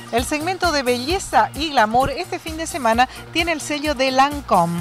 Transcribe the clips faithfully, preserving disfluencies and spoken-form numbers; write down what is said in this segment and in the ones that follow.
El segmento de belleza y glamour este fin de semana tiene el sello de Lancôme.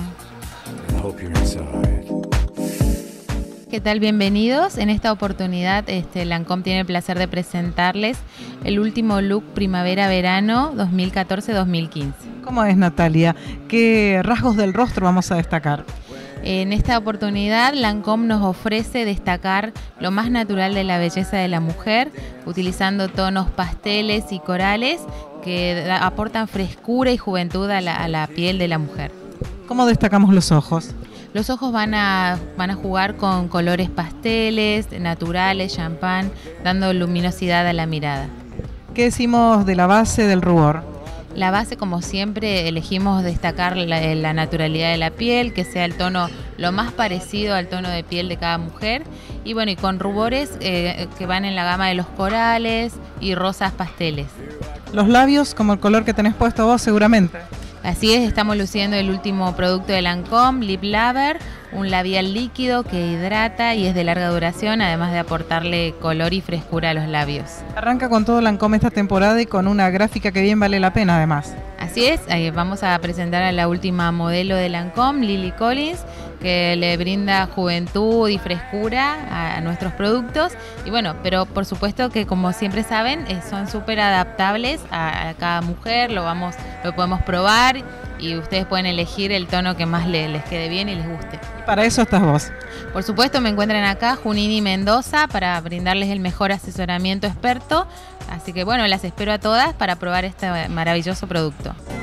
¿Qué tal? Bienvenidos. En esta oportunidad este, Lancôme tiene el placer de presentarles el último look primavera-verano dos mil catorce dos mil quince. ¿Cómo es, Natalia? ¿Qué rasgos del rostro vamos a destacar? En esta oportunidad Lancôme nos ofrece destacar lo más natural de la belleza de la mujer, utilizando tonos pasteles y corales que aportan frescura y juventud a la, a la piel de la mujer. ¿Cómo destacamos los ojos? Los ojos van a, van a jugar con colores pasteles, naturales, champán, dando luminosidad a la mirada. ¿Qué decimos de la base del rubor? La base, como siempre, elegimos destacar la, la naturalidad de la piel, que sea el tono lo más parecido al tono de piel de cada mujer. Y bueno, y con rubores eh, que van en la gama de los corales y rosas pasteles. Los labios, como el color que tenés puesto vos, seguramente. Así es, estamos luciendo el último producto de Lancôme, Lip Lover, un labial líquido que hidrata y es de larga duración, además de aportarle color y frescura a los labios. Arranca con todo Lancôme esta temporada y con una gráfica que bien vale la pena además. Así es, vamos a presentar a la última modelo de Lancôme, Lily Collins, que le brinda juventud y frescura a, a nuestros productos. Y bueno, pero por supuesto que, como siempre saben, eh, son súper adaptables a, a cada mujer, lo, vamos, lo podemos probar y ustedes pueden elegir el tono que más le, les quede bien y les guste. Para eso estás vos. Por supuesto, me encuentran acá, Junín y Mendoza, para brindarles el mejor asesoramiento experto. Así que bueno, las espero a todas para probar este maravilloso producto.